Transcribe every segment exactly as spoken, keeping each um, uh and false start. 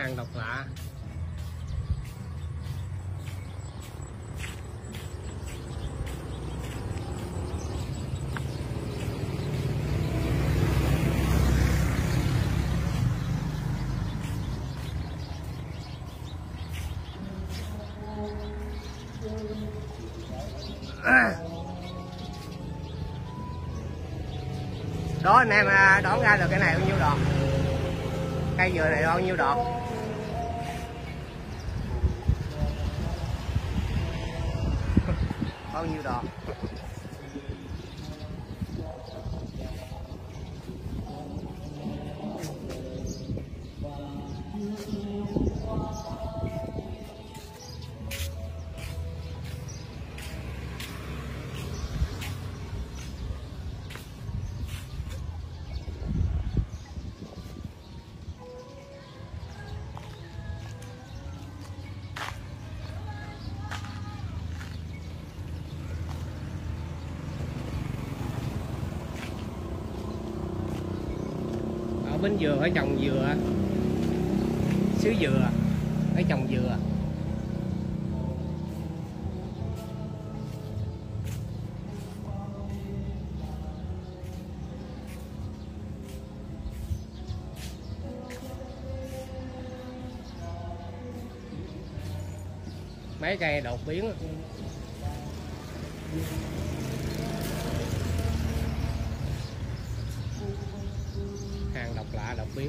Hàng độc lạ. Đó anh em đoán ra được cái này bao nhiêu đọt? Cây dừa này bao nhiêu đọt? Bao nhiêu đọt? Ở Bến Dừa phải trồng dừa, xứ dừa phải trồng dừa. Mấy cây đột biến. Hàng độc lạ độc biến.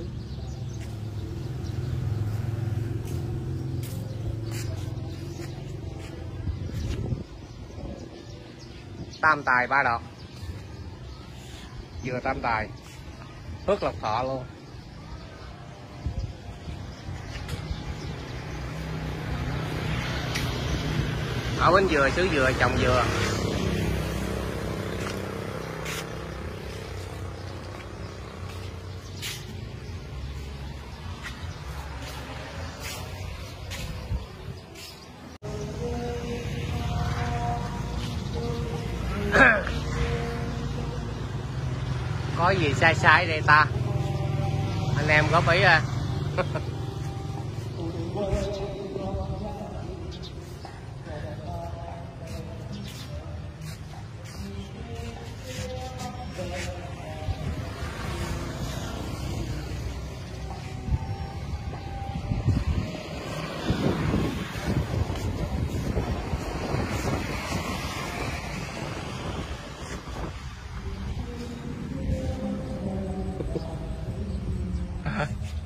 Tam tài ba đọt. Dừa tam tài, Phước Lộc Thọ luôn. Ở Bến Dừa xứ dừa trồng dừa. Có gì sai sai đây ta, anh em góp ý à. Hả?